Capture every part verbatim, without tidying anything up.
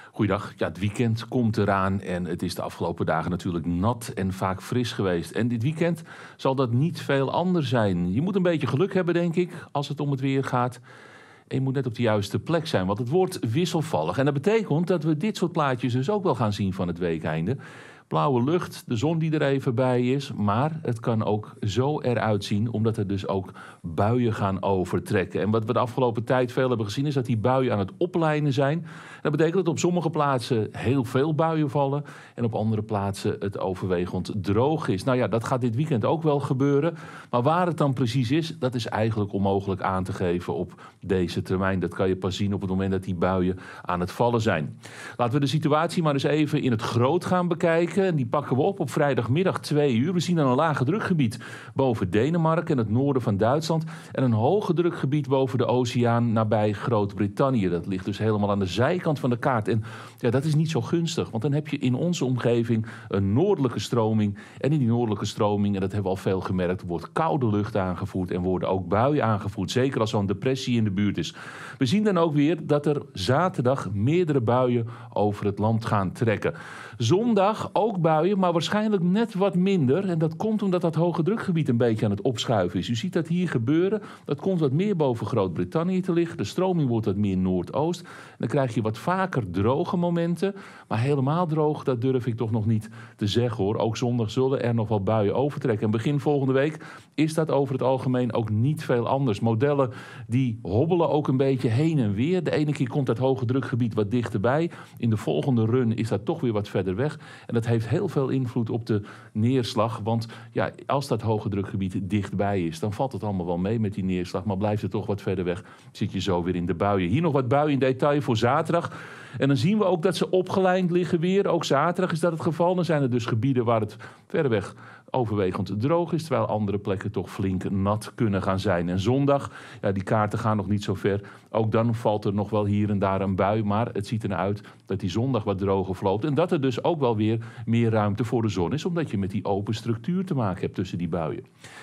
Goeiedag. Ja, het weekend komt eraan en het is de afgelopen dagen natuurlijk nat en vaak fris geweest. En dit weekend zal dat niet veel anders zijn. Je moet een beetje geluk hebben, denk ik, als het om het weer gaat. En je moet net op de juiste plek zijn, want het wordt wisselvallig. En dat betekent dat we dit soort plaatjes dus ook wel gaan zien van het weekeinde. Blauwe lucht, de zon die er even bij is. Maar het kan ook zo eruit zien, omdat er dus ook buien gaan overtrekken. En wat we de afgelopen tijd veel hebben gezien, is dat die buien aan het oplijnen zijn. Dat betekent dat op sommige plaatsen heel veel buien vallen. En op andere plaatsen het overwegend droog is. Nou ja, dat gaat dit weekend ook wel gebeuren. Maar waar het dan precies is, dat is eigenlijk onmogelijk aan te geven op deze termijn. Dat kan je pas zien op het moment dat die buien aan het vallen zijn. Laten we de situatie maar eens even in het groot gaan bekijken. Die pakken we op op vrijdagmiddag twee uur. We zien dan een lage drukgebied boven Denemarken en het noorden van Duitsland. En een hoge drukgebied boven de oceaan nabij Groot-Brittannië. Dat ligt dus helemaal aan de zijkant van de kaart. En ja, dat is niet zo gunstig. Want dan heb je in onze omgeving een noordelijke stroming. En in die noordelijke stroming, en dat hebben we al veel gemerkt, wordt koude lucht aangevoerd en worden ook buien aangevoerd. Zeker als zo'n depressie in de buurt is. We zien dan ook weer dat er zaterdag meerdere buien over het land gaan trekken. Zondag ook buien, maar waarschijnlijk net wat minder. En dat komt omdat dat hoge drukgebied een beetje aan het opschuiven is. U ziet dat hier gebeuren. Dat komt wat meer boven Groot-Brittannië te liggen. De stroming wordt wat meer noordoost. En dan krijg je wat vaker droge momenten. Maar helemaal droog, dat durf ik toch nog niet te zeggen, hoor. Ook zondag zullen er nog wel buien overtrekken. En begin volgende week is dat over het algemeen ook niet veel anders. Modellen die hobbelen ook een beetje heen en weer. De ene keer komt dat hoge drukgebied wat dichterbij. In de volgende run is dat toch weer wat verder weg. En dat heeft heel veel invloed op de neerslag. Want ja, als dat hoge drukgebied dichtbij is, dan valt het allemaal wel mee met die neerslag. Maar blijft het toch wat verder weg, zit je zo weer in de buien. Hier nog wat buien in detail voor zaterdag. En dan zien we ook dat ze opgelijnd liggen weer. Ook zaterdag is dat het geval. Dan zijn er dus gebieden waar het verreweg overwegend droog is, terwijl andere plekken toch flink nat kunnen gaan zijn. En zondag, ja, die kaarten gaan nog niet zo ver. Ook dan valt er nog wel hier en daar een bui, maar het ziet ernaar uit dat die zondag wat droger verloopt. En dat er dus ook wel weer meer ruimte voor de zon is, omdat je met die open structuur te maken hebt tussen die buien.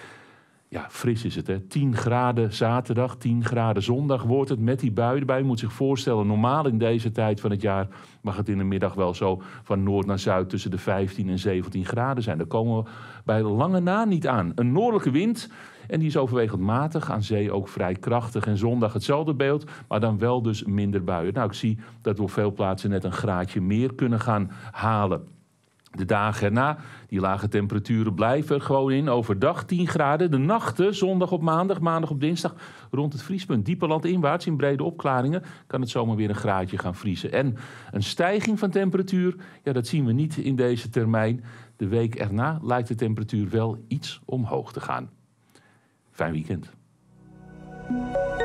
Ja, fris is het, hè. tien graden zaterdag, tien graden zondag wordt het met die buien erbij. Je moet zich voorstellen, normaal in deze tijd van het jaar mag het in de middag wel zo van noord naar zuid tussen de vijftien en zeventien graden zijn. Daar komen we bij lange na niet aan. Een noordelijke wind, en die is overwegend matig, aan zee ook vrij krachtig. En zondag hetzelfde beeld, maar dan wel dus minder buien. Nou, ik zie dat we op veel plaatsen net een graadje meer kunnen gaan halen. De dagen erna, die lage temperaturen blijven er gewoon in. Overdag tien graden. De nachten, zondag op maandag, maandag op dinsdag, rond het vriespunt. Dieper landinwaarts in brede opklaringen kan het zomaar weer een graadje gaan vriezen. En een stijging van temperatuur, ja, dat zien we niet in deze termijn. De week erna lijkt de temperatuur wel iets omhoog te gaan. Fijn weekend.